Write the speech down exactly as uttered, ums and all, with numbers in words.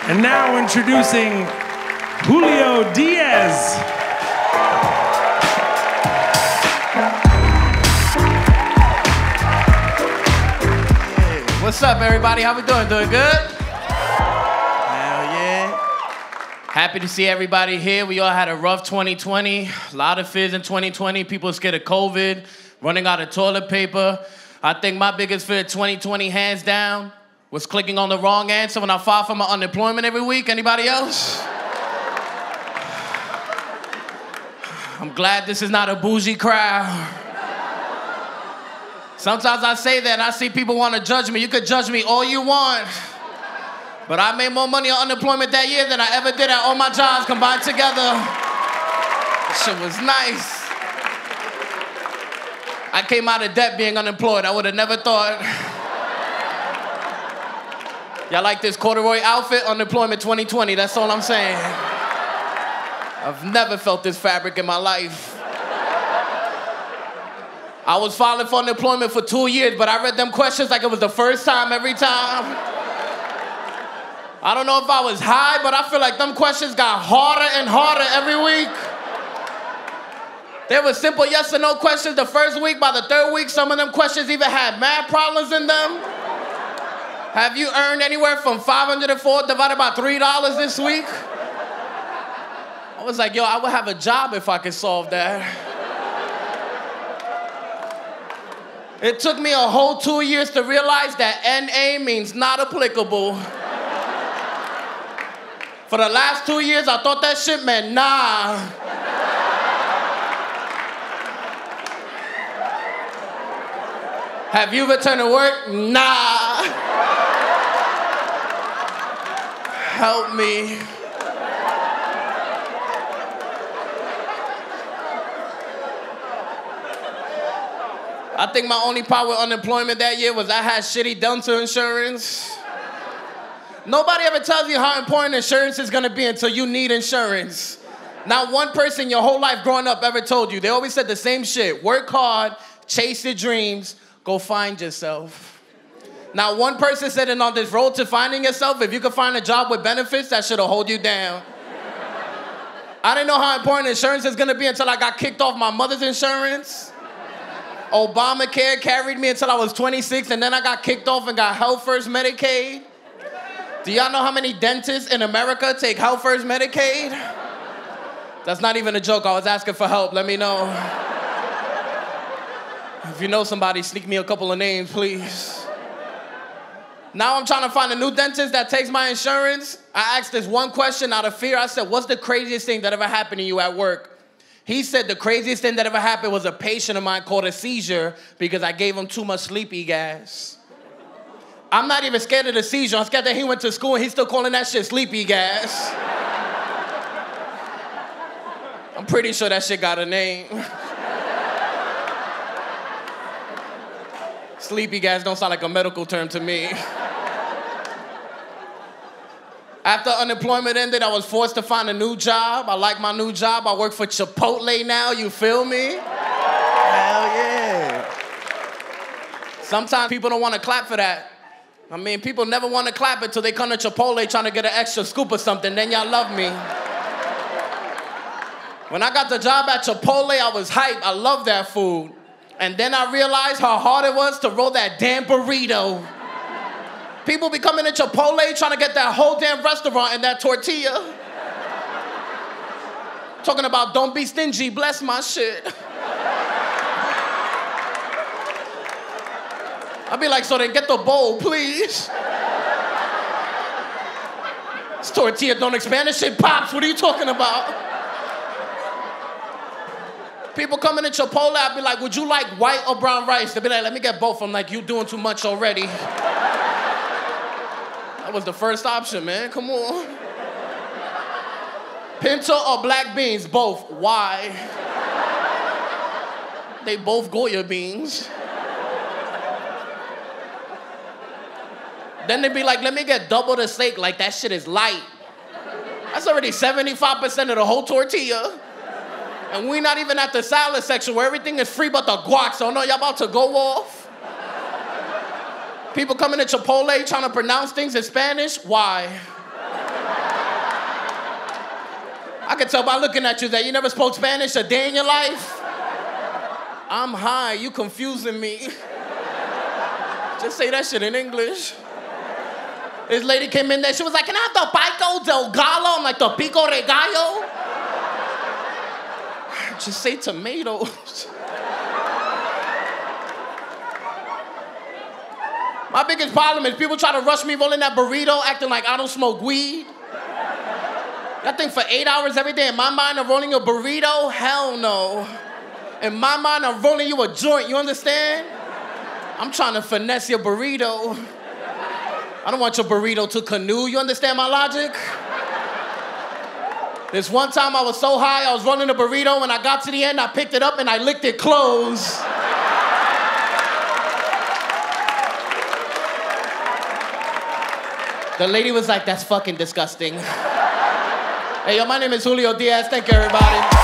And now introducing Julio Diaz. Hey, what's up, everybody? How we doing? Doing good? Hell yeah. Happy to see everybody here. We all had a rough twenty twenty. A lot of fears in twenty twenty. People scared of COVID, running out of toilet paper. I think my biggest fear twenty twenty, hands down, was clicking on the wrong answer when I filed for my unemployment every week. Anybody else? I'm glad this is not a bougie crowd. Sometimes I say that and I see people want to judge me. You could judge me all you want. But I made more money on unemployment that year than I ever did at all my jobs combined together. That shit was nice. I came out of debt being unemployed. I would have never thought. Y'all like this corduroy outfit? Unemployment twenty twenty, that's all I'm saying. I've never felt this fabric in my life. I was filing for unemployment for two years, but I read them questions like it was the first time every time. I don't know if I was high, but I feel like them questions got harder and harder every week. They were simple yes or no questions the first week. By the third week, some of them questions even had math problems in them. Have you earned anywhere from five hundred four divided by three dollars this week? I was like, yo, I would have a job if I could solve that. It took me a whole two years to realize that N A means not applicable. For the last two years, I thought that shit meant nah. Have you returned to work? Nah. Help me. I think my only part with unemployment that year was I had shitty dental insurance. Nobody ever tells you how important insurance is gonna be until you need insurance. Not one person your whole life growing up ever told you. They always said the same shit. Work hard, chase your dreams, go find yourself. Now, one person said on this road to finding yourself, if you could find a job with benefits, that should've hold you down. I didn't know how important insurance is gonna be until I got kicked off my mother's insurance. Obamacare carried me until I was twenty-six, and then I got kicked off and got Health First Medicaid. Do y'all know how many dentists in America take Health First Medicaid? That's not even a joke. I was asking for help. Let me know. If you know somebody, sneak me a couple of names, please. Now I'm trying to find a new dentist that takes my insurance. I asked this one question out of fear. I said, what's the craziest thing that ever happened to you at work? He said the craziest thing that ever happened was a patient of mine caught a seizure because I gave him too much sleepy gas. I'm not even scared of the seizure. I'm scared that he went to school and he's still calling that shit sleepy gas. I'm pretty sure that shit got a name. Sleepy gas don't sound like a medical term to me. After unemployment ended, I was forced to find a new job. I like my new job. I work for Chipotle now, you feel me? Hell yeah. Sometimes people don't want to clap for that. I mean, people never want to clap until they come to Chipotle trying to get an extra scoop of something, then y'all love me. When I got the job at Chipotle, I was hyped. I love that food. And then I realized how hard it was to roll that damn burrito. People be coming to Chipotle trying to get that whole damn restaurant and that tortilla. Talking about don't be stingy, bless my shit. I'd be like, so then get the bowl, please. This tortilla don't expand, this shit pops, what are you talking about? People coming to Chipotle, I'd be like, would you like white or brown rice? They'd be like, let me get both. I'm like, you doing too much already. That was the first option, man, come on. Pinto or black beans? Both. Why? They both Goya beans. Then they'd be like, let me get double the steak, like that shit is light. That's already seventy-five percent of the whole tortilla. And we're not even at the salad section where everything is free but the guac, so no, y'all about to go off? People coming to Chipotle trying to pronounce things in Spanish? Why? can tell by looking at you that you never spoke Spanish a day in your life. I'm high, you confusing me. Just say that shit in English. This lady came in there, she was like, can I have the pico del gallo? I'm like, the pico de gallo? Just say tomatoes. My biggest problem is people try to rush me rolling that burrito, acting like I don't smoke weed. That thing for eight hours every day. In my mind, I'm rolling a burrito? Hell no. In my mind, I'm rolling you a joint, you understand? I'm trying to finesse your burrito. I don't want your burrito to canoe, you understand my logic? This one time I was so high, I was rolling a burrito, when I got to the end, I picked it up and I licked it closed. The lady was like, that's fucking disgusting. Hey, yo, my name is Julio Diaz. Thank you, everybody.